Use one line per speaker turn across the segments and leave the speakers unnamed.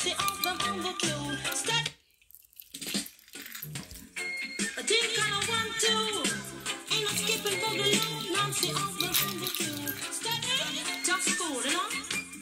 Nancy of them on the queue. Step. I think I want to. Ain't no skipping boogaloo. Nancy of them on the queue. Step. Just go, you know.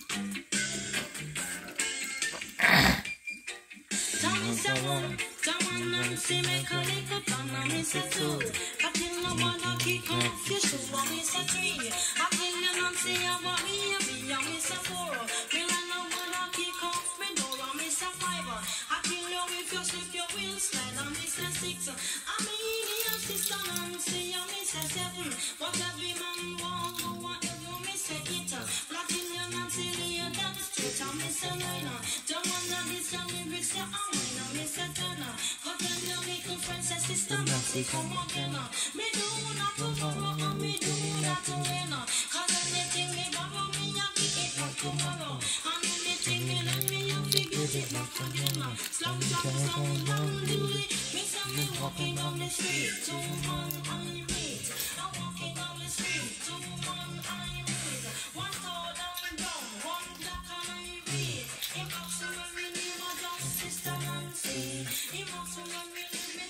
Nancy make a little plan and me say two. I tell no one to kick off your shoe and me say three. I tell you Nancy about me and me say four. Me like no one to kick off me door and me say five. I tell you if you slip you will slide and me say six. I mean your sister Nancy and me say seven. What every man want do whatever me say it. But I tell you Nancy lay down straight and me say nine. Don't wanna this and me be say and me say ten. Sister Nancy, come again. Me do not tomorrow, and me do not to win. Cause anything me borrow, me a pick it up tomorrow. And anything me lend me, a give it back again. Slum, down, dilly. Me say me walking down the street, 2 man I wait. I'm walking down the street, 2 man I wait. 1 tall and down, 1 black and I wait. It must when me name a just Sister Nancy. It must when me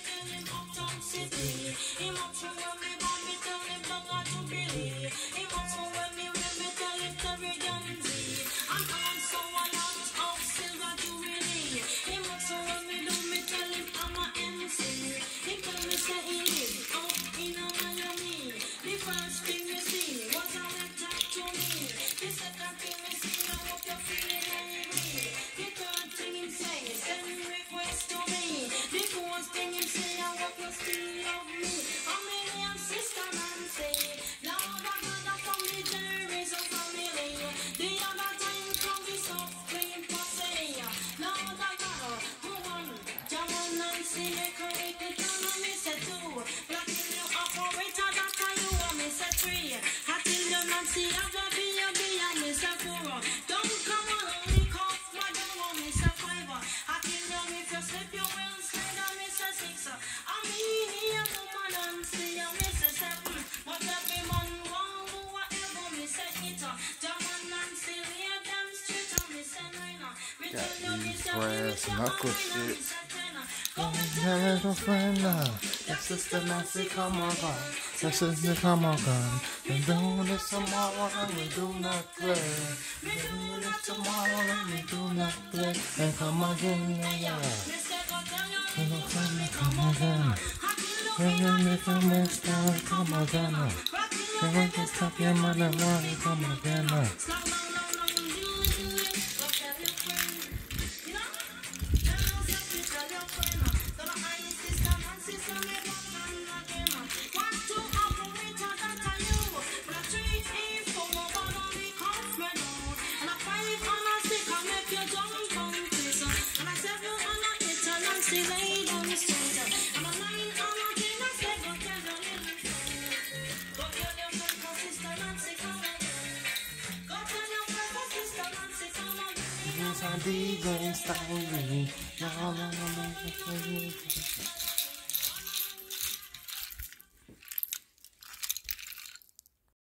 City. He wants to when me want me tell him not to believe. He wants to when me tell him to be Ganzi. And also a lot of silver jubilee. He wants to when me tell him I'm a MC. He tell me say he live out in a Miami. The first thing you see was a letter to me. The second thing you see, I hope you're feeling angry. The third thing he say, send request to me. The fourth thing he say, I hope you're still love me. I'm a Sister Nancy. Now that mother from the Jerry's a family. The other time come be soft clean pussy. Now that who won? Jama Nancy make a little turn on me say 2. Black in your operator that you want me say 3. I tell you Nancy I go be and me say 4. Don't come on only cough my don't want me say 5. I tell you if you slip you will slide on me say 6. I mean here woman Nancy and me say 7. But every man want do whatever me say it. Jama Nancy lay them straight and me say 9. Me tell you me say
brass knuckle shit.
There's
a friend now. That Sister Nancy, come on, God. That sister, come on, God. We do this tomorrow and we do not play. We do this tomorrow and we do not play. And come again, yeah. Come again. When you make a mistake, come again. When you stop your mother, come again. DJ Styling, y'all know